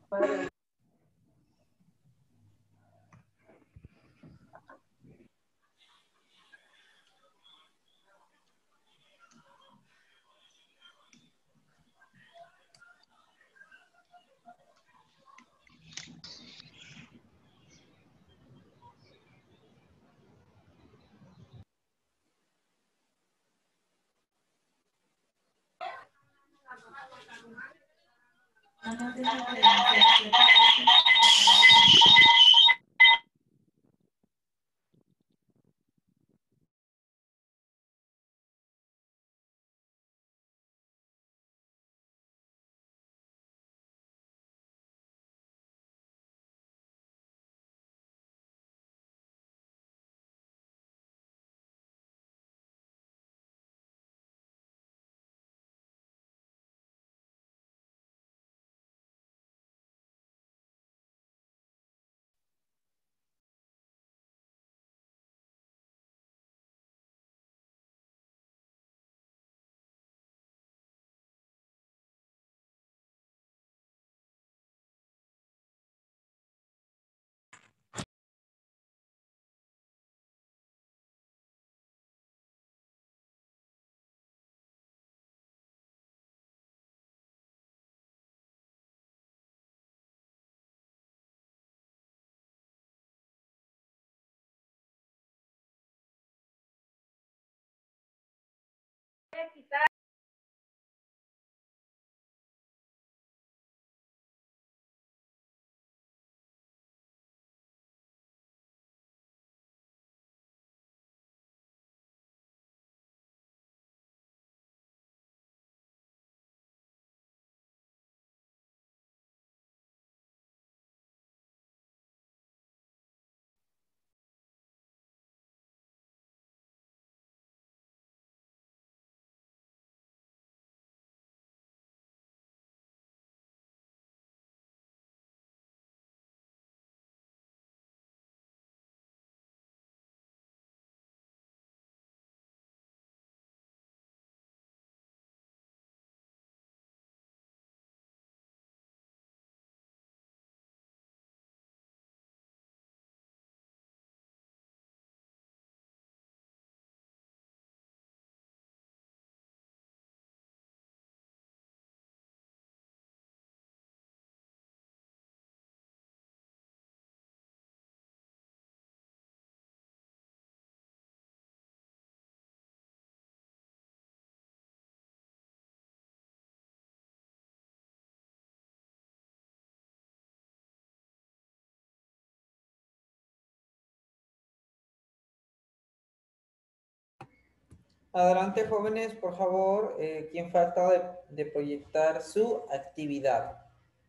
Adelante, jóvenes, por favor. ¿Quién falta de proyectar su actividad?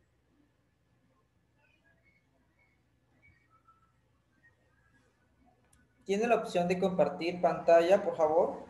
¿Tiene la opción de compartir pantalla, por favor?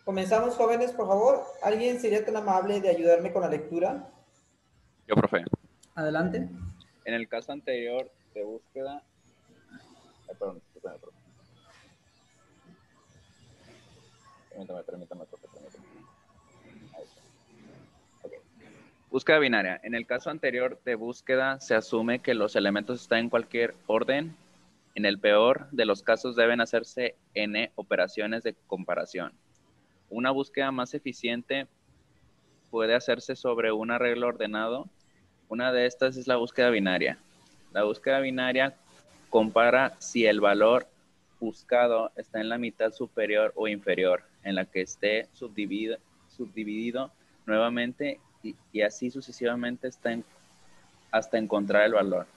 Comenzamos, jóvenes, por favor. ¿Alguien sería tan amable de ayudarme con la lectura? Yo, profe. Adelante. En el caso anterior de búsqueda... perdón. Permítame, profe, permítame. Ahí está. Okay. Búsqueda binaria. En el caso anterior de búsqueda se asume que los elementos están en cualquier orden. En el peor de los casos deben hacerse n operaciones de comparación. Una búsqueda más eficiente puede hacerse sobre un arreglo ordenado. Una de estas es la búsqueda binaria. La búsqueda binaria compara si el valor buscado está en la mitad superior o inferior, en la que esté subdividido nuevamente y así sucesivamente hasta encontrar el valor.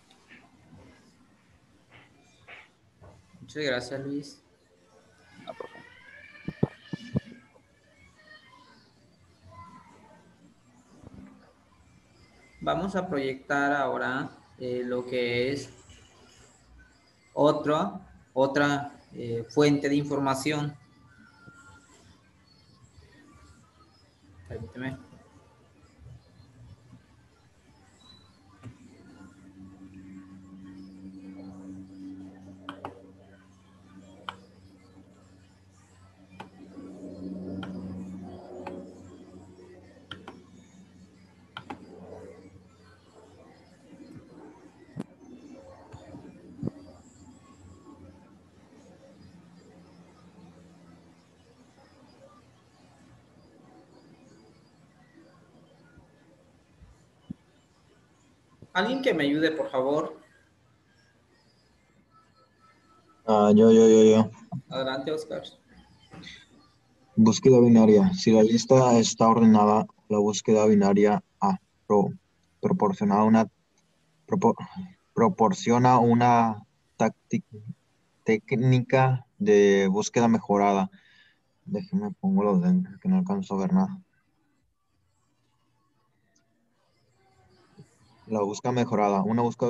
Muchas gracias, Luis. Profe. Vamos a proyectar ahora lo que es otra fuente de información. Permíteme. Alguien que me ayude, por favor. Yo. Adelante, Oscar. Búsqueda binaria. Si la lista está ordenada, la búsqueda binaria A proporciona una técnica de búsqueda mejorada. Déjeme pongo los lentes que no alcanzo a ver nada. La búsqueda mejorada.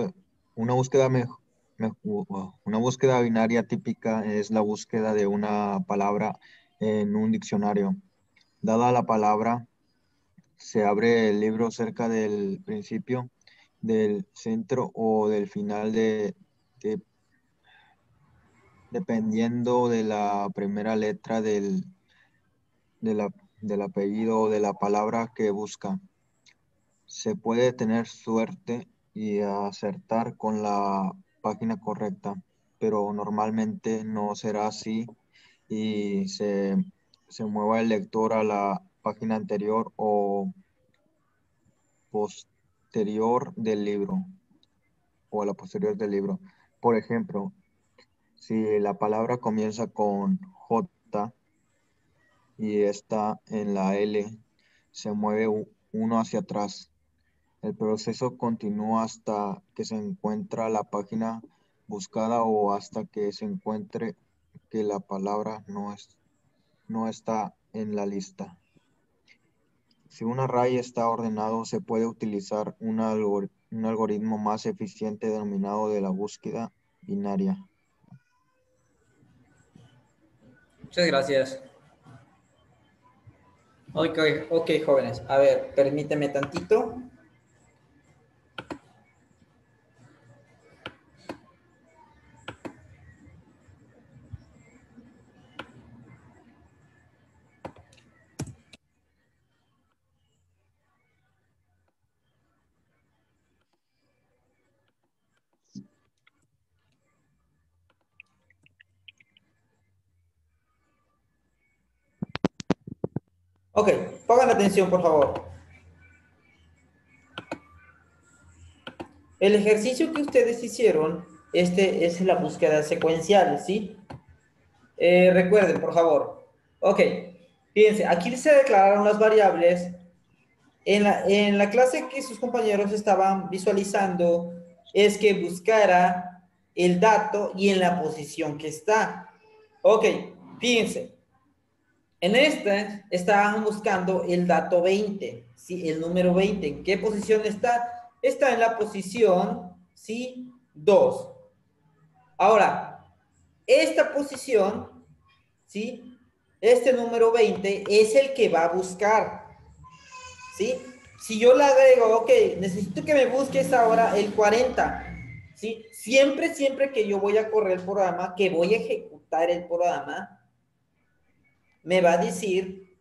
Una búsqueda binaria típica es la búsqueda de una palabra en un diccionario. Dada la palabra, se abre el libro cerca del principio, del centro o del final dependiendo de la primera letra del apellido o de la palabra que busca. Se puede tener suerte y acertar con la página correcta, pero normalmente no será así y se mueva el lector a la página anterior o posterior del libro o a la posterior del libro. Por ejemplo, si la palabra comienza con J y está en la L, se mueve uno hacia atrás. El proceso continúa hasta que se encuentra la página buscada o hasta que se encuentre que la palabra no está en la lista. Si un array está ordenado, se puede utilizar un algoritmo más eficiente denominado de la búsqueda binaria. Muchas gracias. Ok, jóvenes. A ver, permíteme tantito. Ok, pongan atención, por favor. El ejercicio que ustedes hicieron, este es la búsqueda secuencial, ¿sí? Recuerden, por favor. Ok, fíjense, aquí se declararon las variables. En la clase que sus compañeros estaban visualizando es que buscara el dato y en la posición que está. Ok, fíjense. En esta estaban buscando el dato 20, ¿sí? El número 20. ¿En qué posición está? Está en la posición, ¿sí? 2. Ahora, esta posición, ¿sí? este número 20 es el que va a buscar, ¿sí? Si yo le agrego, ok, necesito que me busques ahora el 40, ¿sí? Siempre que yo voy a correr el programa, que voy a ejecutar el programa, me va a decir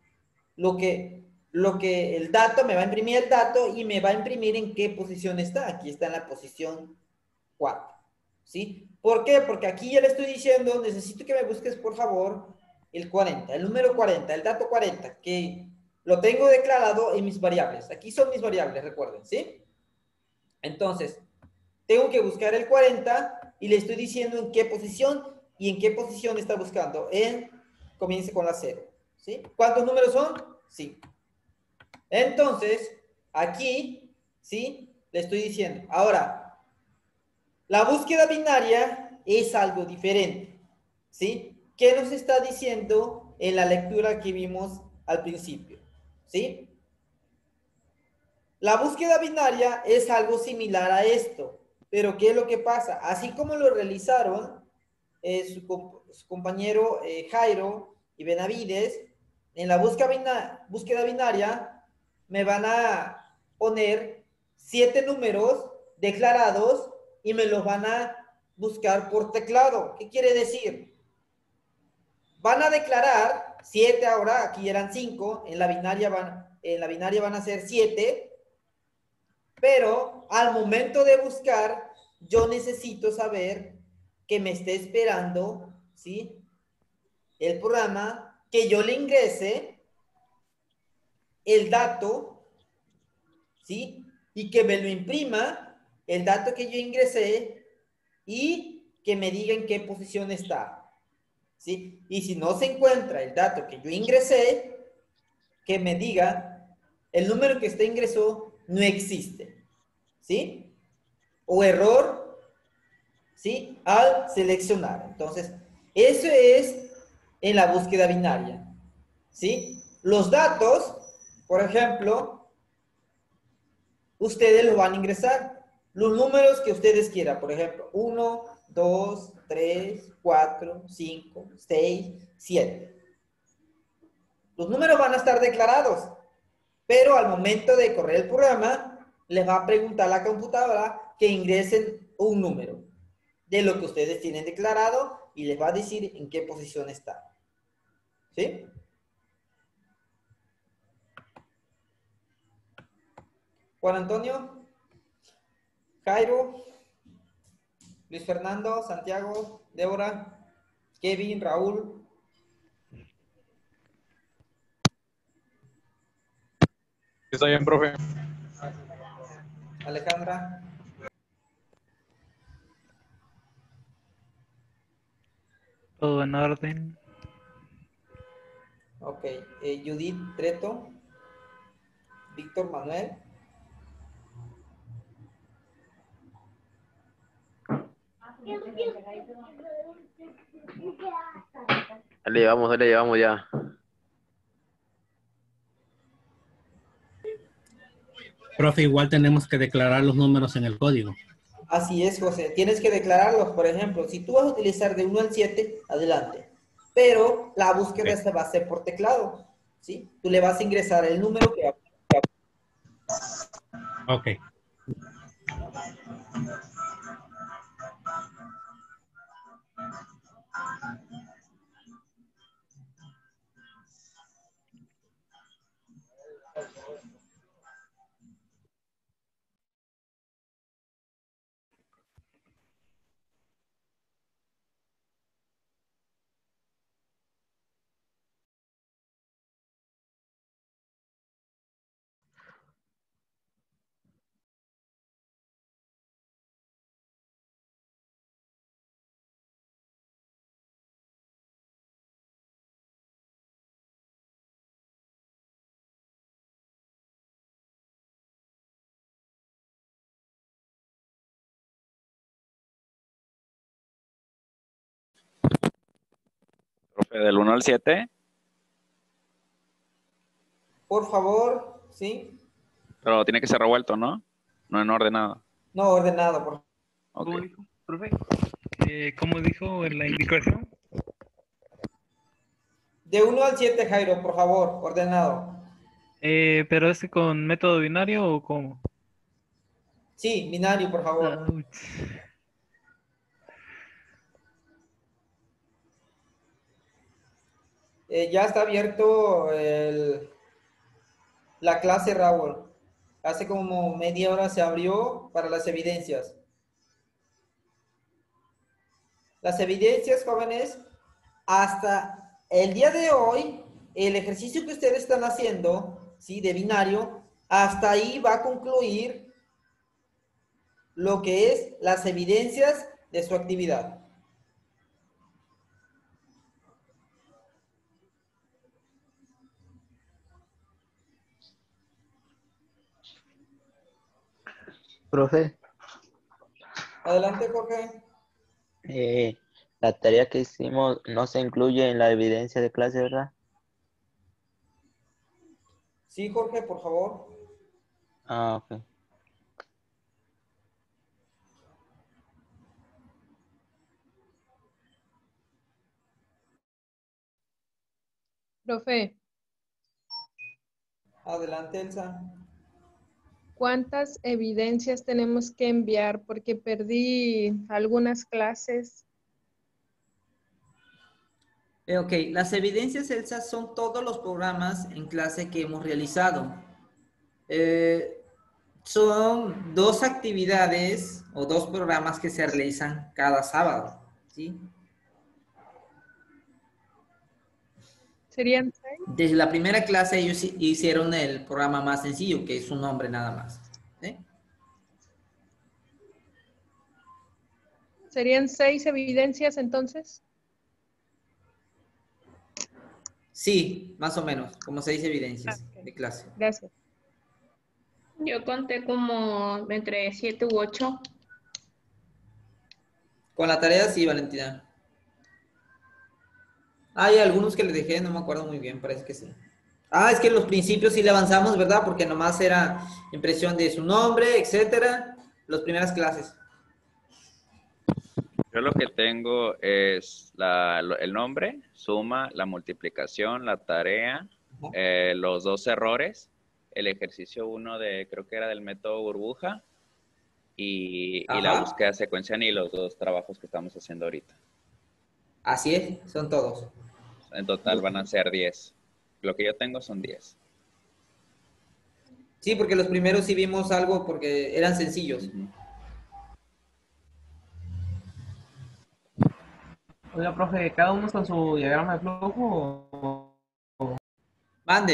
el dato, me va a imprimir el dato y me va a imprimir en qué posición está. Aquí está en la posición 4, ¿sí? ¿Por qué? Porque aquí ya le estoy diciendo, necesito que me busques, por favor, el 40, el número 40, el dato 40, que lo tengo declarado en mis variables. Aquí son mis variables, recuerden, ¿sí? Entonces, tengo que buscar el 40 y le estoy diciendo en qué posición y en qué posición está buscando. Comience con la 0, ¿sí? ¿Cuántos números son? 5. Entonces, aquí, ¿sí? Le estoy diciendo. Ahora, la búsqueda binaria es algo diferente, ¿sí? ¿Qué nos está diciendo en la lectura que vimos al principio? ¿Sí? La búsqueda binaria es algo similar a esto, pero ¿qué es lo que pasa? Así como lo realizaron su compañero Jairo y Benavides, en la búsqueda binaria me van a poner 7 números declarados y me los van a buscar por teclado. ¿Qué quiere decir? Van a declarar 7 ahora, aquí eran 5, en la binaria van a ser 7, pero al momento de buscar, yo necesito saber que me esté esperando, ¿sí? El programa, que yo le ingrese el dato, ¿sí? Y que me lo imprima, el dato que yo ingresé, y que me diga en qué posición está, ¿sí? Y si no se encuentra el dato que yo ingresé, que me diga el número que usted ingresó no existe, ¿sí? O error, ¿sí? Al seleccionar. Entonces, eso es en la búsqueda binaria, ¿sí? Los datos, por ejemplo, ustedes los van a ingresar. Los números que ustedes quieran, por ejemplo, 1, 2, 3, 4, 5, 6, 7. Los números van a estar declarados, pero al momento de correr el programa, les va a preguntar a la computadora que ingresen un número de lo que ustedes tienen declarado y les va a decir en qué posición está. ¿Sí? Juan Antonio, Jairo, Luis Fernando, Santiago, Débora, Kevin, Raúl, Está bien, profe. Alejandra. Todo en orden. Ok. Judith Treto. Víctor Manuel. Dale, llevamos ya. Profe, igual tenemos que declarar los números en el código. Así es, José. Tienes que declararlos, por ejemplo, si tú vas a utilizar de 1 al 7, adelante. Pero la búsqueda se va a hacer por teclado, ¿sí? Tú le vas a ingresar el número que... Ok. Profe, del 1 al 7. Por favor, ¿sí? Pero tiene que ser revuelto, ¿no? No en ordenado. No, ordenado, por favor. Ok. ¿Cómo dijo, profe? ¿Cómo dijo en la indicación? De 1 al 7, Jairo, por favor, ordenado. ¿Pero es con método binario o cómo? Sí, binario, por favor. Ouch. Ya está abierto la clase, Raúl. Hace como media hora se abrió para las evidencias. Las evidencias, jóvenes, hasta el día de hoy, el ejercicio que ustedes están haciendo, ¿sí? De binario, hasta ahí va a concluir lo que es las evidencias de su actividad. Profe, Adelante, Jorge. eh, la tarea que hicimos no se incluye en la evidencia de clase, ¿verdad? Sí, Jorge, por favor. Ah, ok. Profe, Adelante, Elsa. ¿cuántas evidencias tenemos que enviar? Porque perdí algunas clases. Ok, las evidencias, Elsa, son todos los programas en clase que hemos realizado. Son 2 actividades o 2 programas que se realizan cada sábado, ¿sí? ¿Serían 6? Desde la primera clase ellos hicieron el programa más sencillo, que es un nombre nada más. ¿Sí? ¿Serían 6 evidencias entonces? Sí, más o menos, como 6 evidencias Ok, de clase. gracias. Yo conté como entre 7 u 8. Con la tarea sí, Valentina. Hay algunos que le dejé, no me acuerdo muy bien, parece que sí. Ah, es que en los principios sí le avanzamos, ¿verdad? Porque nomás era impresión de su nombre, etcétera, las primeras clases. Yo lo que tengo es el nombre, suma, la multiplicación, la tarea, los 2 errores, el ejercicio 1 de, creo que era del método burbuja, y la Ajá, búsqueda secuencial y los 2 trabajos que estamos haciendo ahorita. así es, son todos. En total van a ser 10. Lo que yo tengo son 10. Sí, porque los primeros sí vimos algo porque eran sencillos. Ujú. Oiga, profe, ¿cada uno con su diagrama de flujo Mande.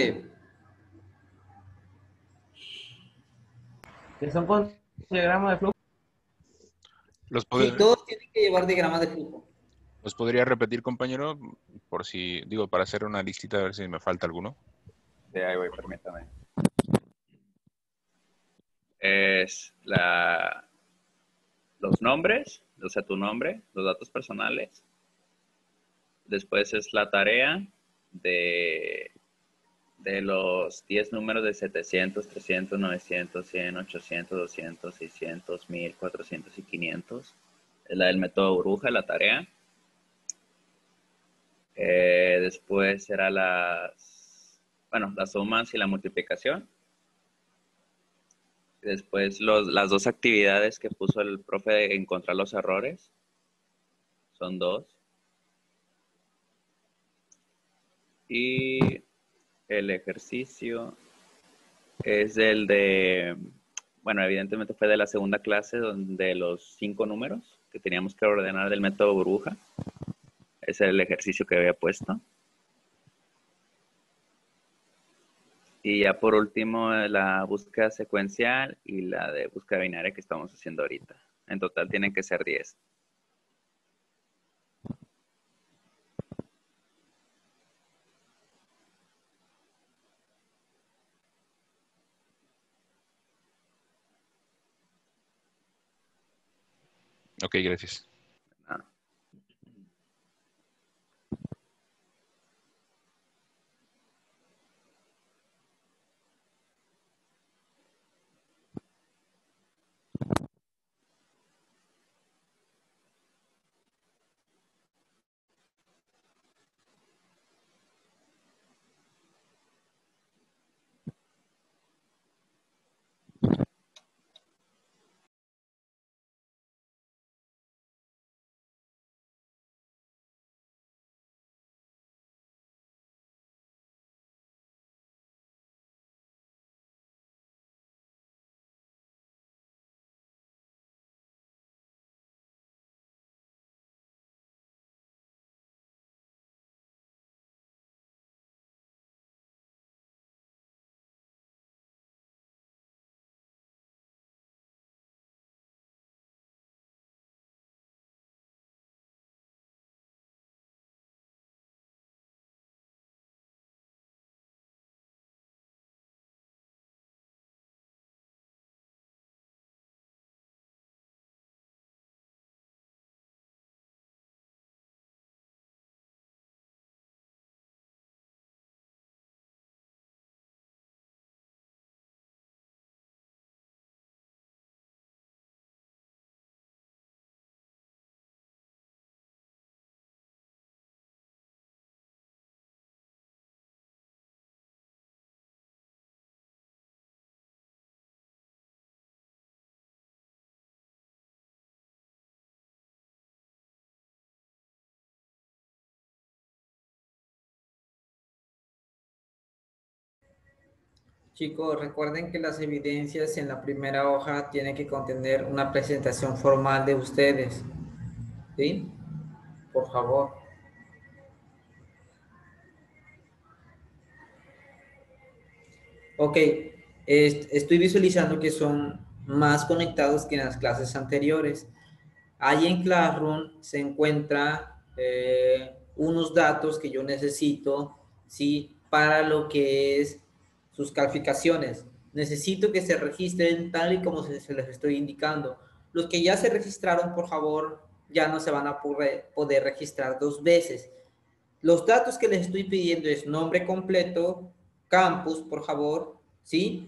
que son con diagrama de flujo? Sí, todos tienen que llevar diagrama de flujo. ¿Los podría repetir, compañero? Por si, digo, para hacer una listita, a ver si me falta alguno. Sí, ahí voy, permítame. Es los nombres, o sea, tu nombre, los datos personales. Después es la tarea de los 10 números de 700, 300, 900, 100, 800, 200, 600, 1000, 400 y 500. Es la del método burbuja, la tarea. Después será las sumas y la multiplicación. Después las 2 actividades que puso el profe de encontrar los errores. Son 2. Y el ejercicio es bueno, evidentemente fue de la segunda clase, donde los 5 números que teníamos que ordenar del método burbuja. Ese es el ejercicio que había puesto. Y ya por último, la búsqueda secuencial y la de búsqueda binaria que estamos haciendo ahorita. En total tienen que ser 10. Ok, gracias. Ah. Chicos, recuerden que las evidencias en la primera hoja tienen que contener una presentación formal de ustedes. ¿Sí? Por favor. Ok, estoy visualizando que son más conectados que en las clases anteriores. Ahí en Classroom se encuentra unos datos que yo necesito, ¿sí? Para lo que es sus calificaciones. Necesito que se registren tal y como se les estoy indicando. Los que ya se registraron, por favor, ya no se van a poder registrar dos veces. Los datos que les estoy pidiendo es nombre completo, campus, por favor, ¿sí?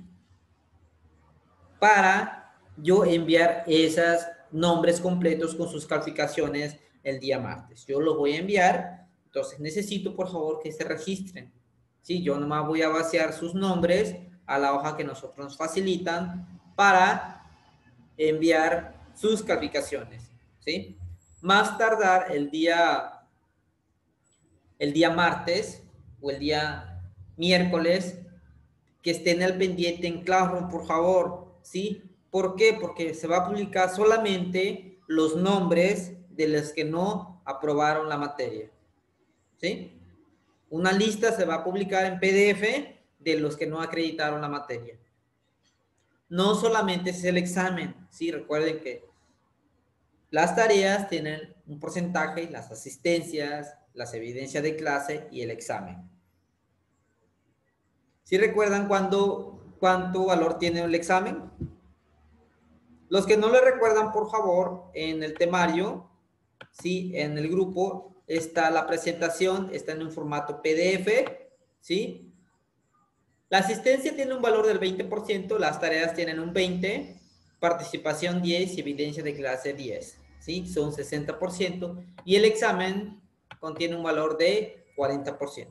Para yo enviar esos nombres completos con sus calificaciones el día martes. Yo los voy a enviar, entonces necesito, por favor, que se registren, ¿sí? Yo nomás voy a vaciar sus nombres a la hoja que nosotros nos facilitan para enviar sus calificaciones, ¿sí? Más tardar el día martes o el día miércoles, que estén al pendiente en Classroom, por favor, ¿sí? ¿Por qué? Porque se va a publicar solamente los nombres de los que no aprobaron la materia, ¿sí? Una lista se va a publicar en PDF de los que no acreditaron la materia. No solamente es el examen, ¿sí? Recuerden que las tareas tienen un porcentaje, las asistencias, las evidencias de clase y el examen. ¿Sí recuerdan cuánto valor tiene el examen? Los que no le recuerdan, por favor, en el temario, ¿sí? En el grupo está la presentación, está en un formato PDF, ¿sí? La asistencia tiene un valor del 20%, las tareas tienen un 20%, participación 10% y evidencia de clase 10%, ¿sí? Son 60%, y el examen contiene un valor de 40%.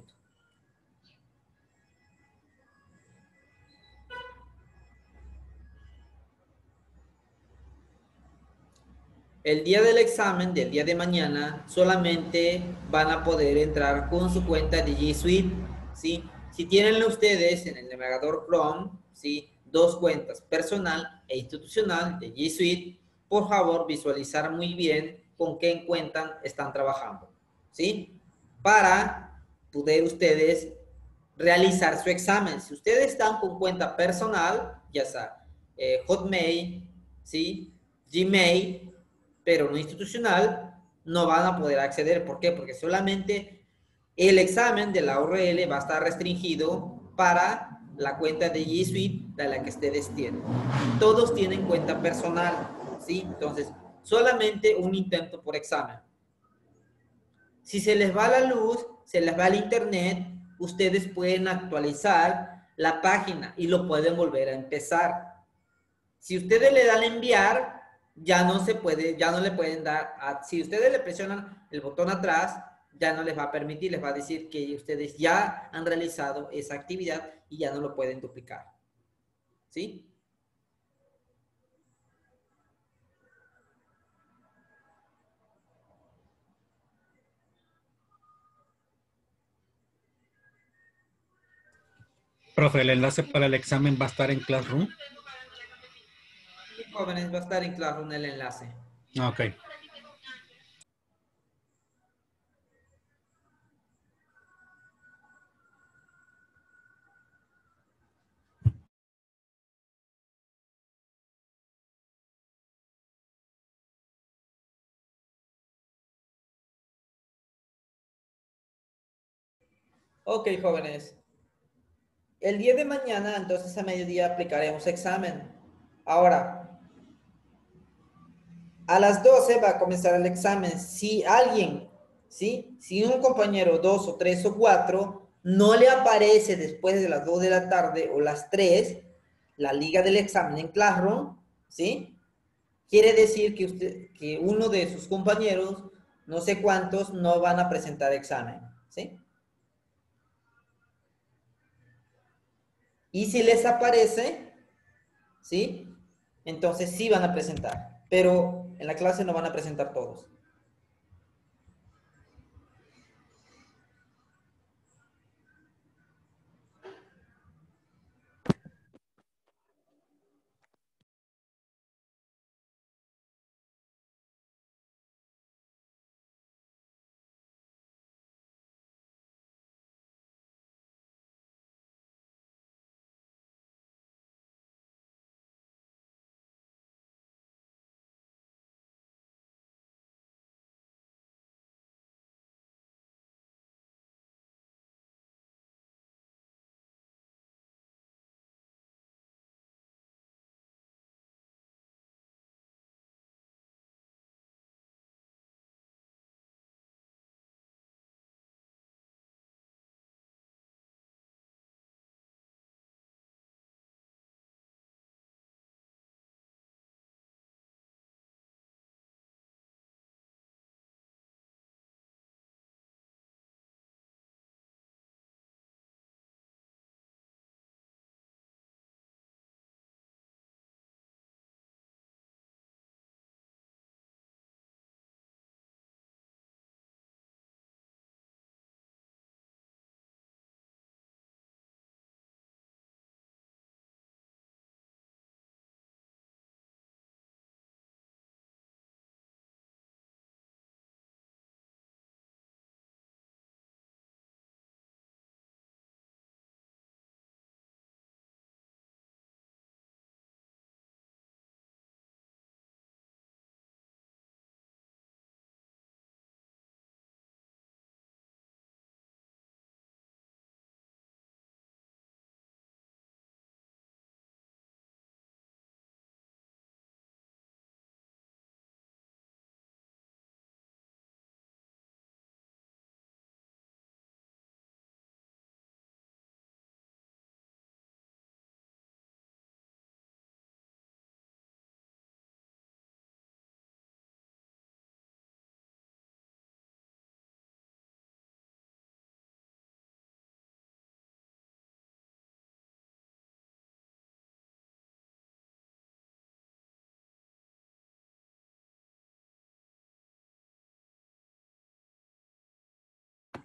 El día del examen, del día de mañana, solamente van a poder entrar con su cuenta de G Suite, ¿sí? Si tienen ustedes en el navegador Chrome, ¿sí? Dos cuentas, personal e institucional de G Suite, por favor visualizar muy bien con qué cuenta están trabajando, ¿sí? Para poder ustedes realizar su examen. Si ustedes están con cuenta personal, ya sea Hotmail, ¿sí? Gmail, pero no institucional, no van a poder acceder. ¿Por qué? Porque solamente el examen de la URL va a estar restringido para la cuenta de G Suite de la que ustedes tienen. Todos tienen cuenta personal, ¿sí? Entonces, solamente un intento por examen. Si se les va la luz, se les va el internet, ustedes pueden actualizar la página y lo pueden volver a empezar. Si ustedes le dan a enviar, ya no se puede, ya no le pueden dar, si ustedes le presionan el botón atrás, ya no les va a permitir, les va a decir que ustedes ya han realizado esa actividad y ya no lo pueden duplicar. ¿Sí? Profe, el enlace para el examen va a estar en Classroom. Sí, jóvenes, va a estar en Classroom el enlace. Ok. Ok, jóvenes. El día de mañana, entonces a mediodía, aplicaremos examen. Ahora, a las 12 va a comenzar el examen. Si alguien, ¿sí? Si un compañero, 2 o 3 o 4, no le aparece después de las 2 de la tarde o las 3, la liga del examen en Classroom, ¿sí? Quiere decir que uno de sus compañeros, no sé cuántos, no van a presentar examen, ¿sí? Y si les aparece, ¿sí? Entonces sí van a presentar, pero en la clase no van a presentar todos.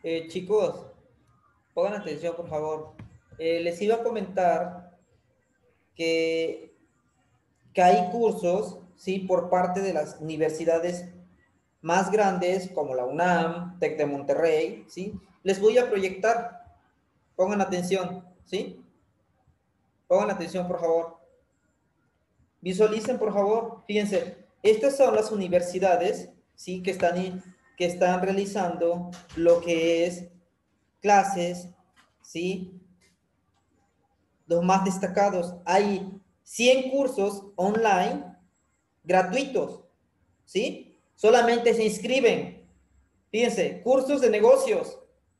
Chicos, pongan atención, por favor. Les iba a comentar que, que hay cursos, ¿sí? Por parte de las universidades más grandes, como la UNAM, TEC de Monterrey, ¿sí? Les voy a proyectar. Pongan atención, ¿sí? Pongan atención, por favor. Visualicen, por favor. Fíjense, estas son las universidades, ¿sí? Que están realizando lo que es clases, ¿sí? Los más destacados. Hay 100 cursos online gratuitos, ¿sí? Solamente se inscriben. Fíjense, cursos de negocios,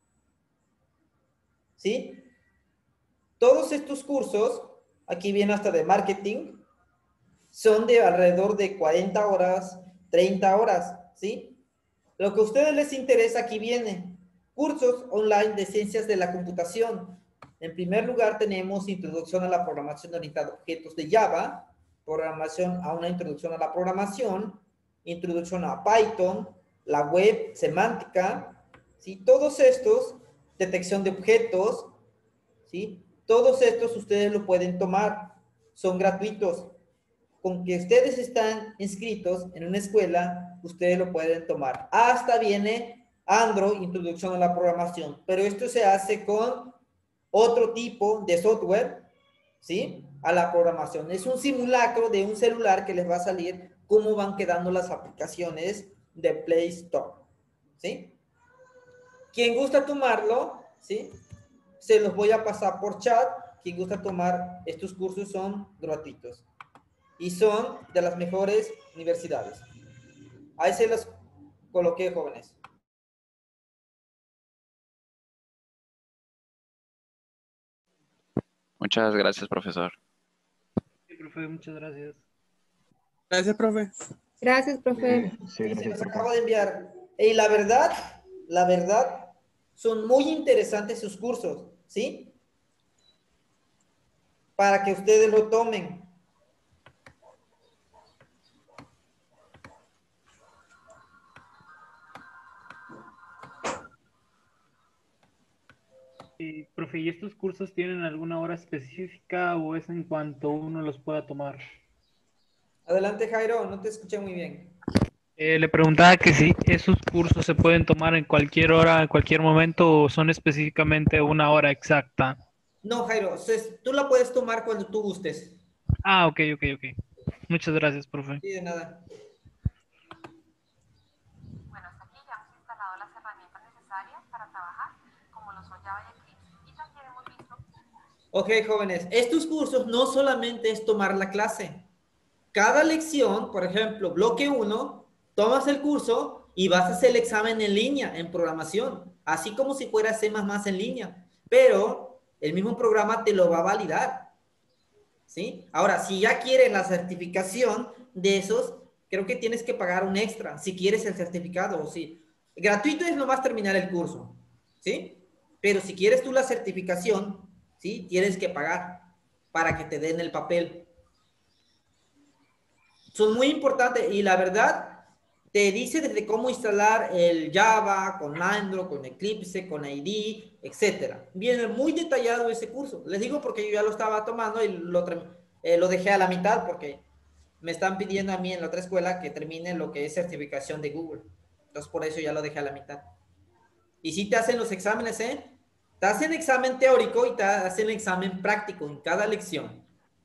¿sí? Todos estos cursos, aquí viene hasta de marketing, son de alrededor de 40 horas, 30 horas, ¿sí? Lo que a ustedes les interesa aquí viene. Cursos online de ciencias de la computación. En primer lugar tenemos introducción a la programación orientada a objetos de Java, programación a una introducción a la programación, introducción a Python, la web semántica, ¿sí? Todos estos, detección de objetos, ¿sí? Todos estos ustedes lo pueden tomar, son gratuitos. Con que ustedes están inscritos en una escuela, ustedes lo pueden tomar. Hasta viene Android, introducción a la programación, pero esto se hace con otro tipo de software, ¿sí? A la programación. Es un simulacro de un celular que les va a salir cómo van quedando las aplicaciones de Play Store, ¿sí? Quien gusta tomarlo, ¿sí? Se los voy a pasar por chat. Quien gusta tomar estos cursos son gratuitos y son de las mejores universidades. Ahí se los coloqué, jóvenes. Muchas gracias, profesor. Sí, profe, muchas gracias. Gracias, profe. Gracias, profe. Sí, Se gracias, los profe. acabo de enviar. Y la verdad, son muy interesantes sus cursos, ¿sí? Para que ustedes lo tomen. Y, profe, ¿y estos cursos tienen alguna hora específica o es en cuanto uno los pueda tomar? Adelante, Jairo, no te escuché muy bien. Le preguntaba que si esos cursos se pueden tomar en cualquier hora, en cualquier momento, o son específicamente una hora exacta. No, Jairo, tú la puedes tomar cuando tú gustes. Ah, ok. Muchas gracias, profe. Sí, de nada. Bueno, hasta aquí ya hemos instalado las herramientas necesarias para trabajar, como lo son Java y Eclipse, y también hemos visto... Ok, jóvenes, estos cursos no solamente es tomar la clase. Cada lección, por ejemplo, bloque 1, tomas el curso y vas a hacer el examen en línea, en programación, así como si fuera C++ en línea, pero el mismo programa te lo va a validar, ¿sí? Ahora, si ya quieres la certificación de esos, creo que tienes que pagar un extra, si quieres el certificado, o sí. Gratuito es nomás terminar el curso, ¿sí? Pero si quieres tú la certificación, ¿sí? Tienes que pagar para que te den el papel. Son muy importantes y la verdad te dice desde cómo instalar el Java con Android, con Eclipse, con ID, etcétera. Viene muy detallado ese curso. Les digo porque yo ya lo estaba tomando y lo dejé a la mitad porque me están pidiendo a mí en la otra escuela que termine lo que es certificación de Google. Entonces por eso ya lo dejé a la mitad. Y si te hacen los exámenes, ¿eh? Te hacen examen teórico y te hacen examen práctico en cada lección.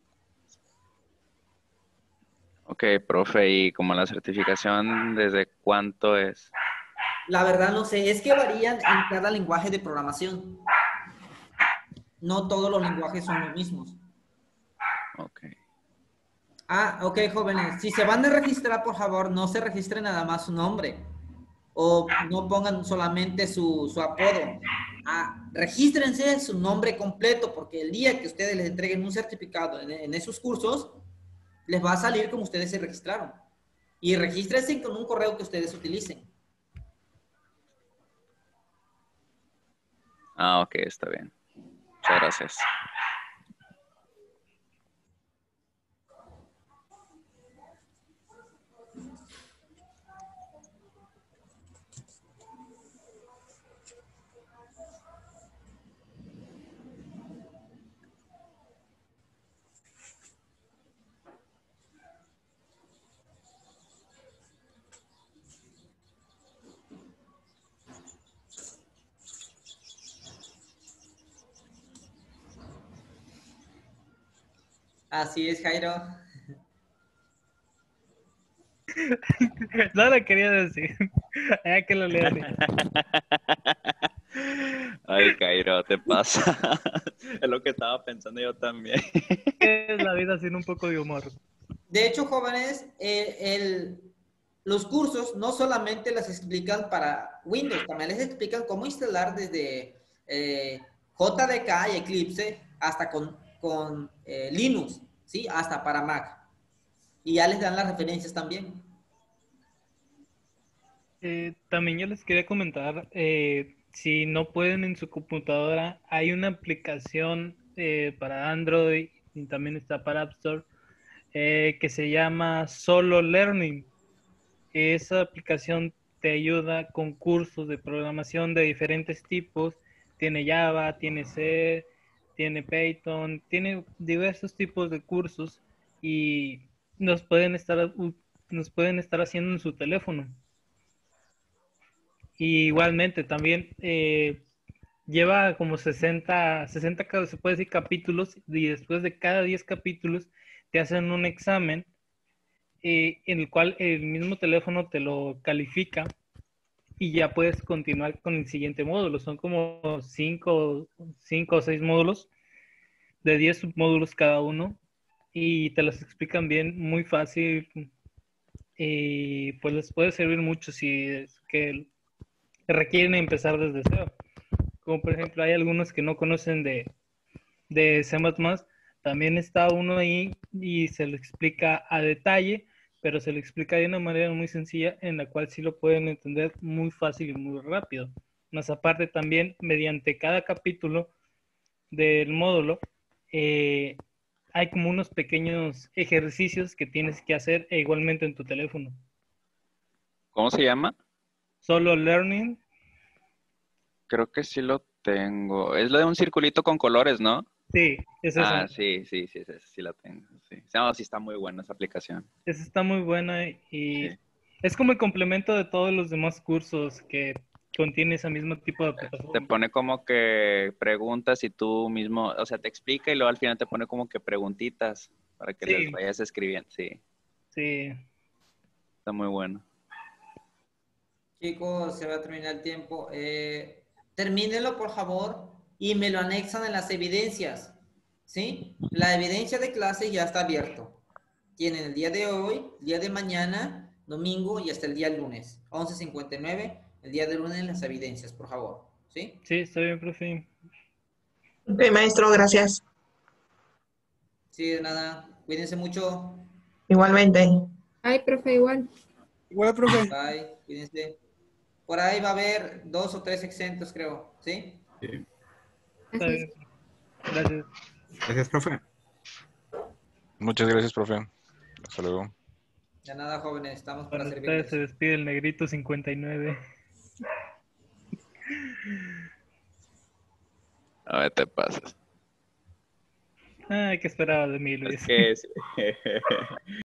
Ok, profe, y como la certificación, ¿desde cuánto es? La verdad no sé, es que varían en cada lenguaje de programación. No todos los lenguajes son los mismos. Ok. Ah, ok, jóvenes. Si se van a registrar, por favor, no se registren nada más su nombre. O no pongan solamente su apodo. Ah, regístrense su nombre completo, porque el día que ustedes les entreguen un certificado en esos cursos, les va a salir como ustedes se registraron. Y regístrense con un correo que ustedes utilicen. Ah, ok, está bien. Muchas gracias. Así es, Jairo. No lo quería decir. Ya que lo lean. Ay, Cairo, te pasa. Es lo que estaba pensando yo también. Es la vida sin un poco de humor. De hecho, jóvenes, los cursos no solamente las explican para Windows, también les explican cómo instalar desde JDK y Eclipse hasta con Linux, ¿sí? Hasta para Mac. Y ya les dan las referencias también. También yo les quería comentar, si no pueden en su computadora, hay una aplicación para Android y también está para App Store que se llama Solo Learning. Esa aplicación te ayuda con cursos de programación de diferentes tipos. Tiene Java, tiene C, tiene Python, tiene diversos tipos de cursos y nos pueden estar haciendo en su teléfono. Y igualmente también lleva como 60, se puede decir, capítulos, y después de cada 10 capítulos te hacen un examen en el cual el mismo teléfono te lo califica y ya puedes continuar con el siguiente módulo. Son como 5 o 6 módulos de 10 submódulos cada uno y te los explican bien, muy fácil, y pues les puede servir mucho si es que requieren empezar desde cero. Como por ejemplo, hay algunos que no conocen de C++, también está uno ahí y se lo explica a detalle, pero se lo explica de una manera muy sencilla en la cual sí lo pueden entender muy fácil y muy rápido. Más aparte también, mediante cada capítulo del módulo, hay como unos pequeños ejercicios que tienes que hacer igualmente en tu teléfono. ¿Cómo se llama? Solo Learning. Creo que sí lo tengo. Es lo de un circulito con colores, ¿no? Sí, es eso. Ah, sí, sí la tengo. Sí. No, sí está muy buena esa aplicación. Esa está muy buena y Sí. es como el complemento de todos los demás cursos que contiene ese mismo tipo de Te aplicación. pone como que preguntas y tú mismo, o sea, te explica y luego al final te pone como que preguntitas para que les Sí, vayas escribiendo. Sí, sí. está muy bueno. Chicos, se va a terminar el tiempo. Termínenlo, por favor, y me lo anexan en las evidencias. ¿Sí? La evidencia de clase ya está abierto. Tienen el día de hoy, el día de mañana, domingo y hasta el día lunes. 11:59, el día de lunes, las evidencias, por favor. ¿Sí? Sí, está bien, profe. Ok, maestro, gracias. Sí, de nada. Cuídense mucho. Igualmente. Ay, profe, igual. Igual, profe. Bye, cuídense. Por ahí va a haber 2 o 3 exentos, creo. ¿Sí? Sí. Está bien. Gracias. Gracias, profe. Muchas gracias, profe. Hasta luego. De nada, jóvenes. Estamos para Con ustedes servirles. se despide el negrito 59. A ver, te pasas. Ay, ¿qué esperaba de mí, Luis? Es que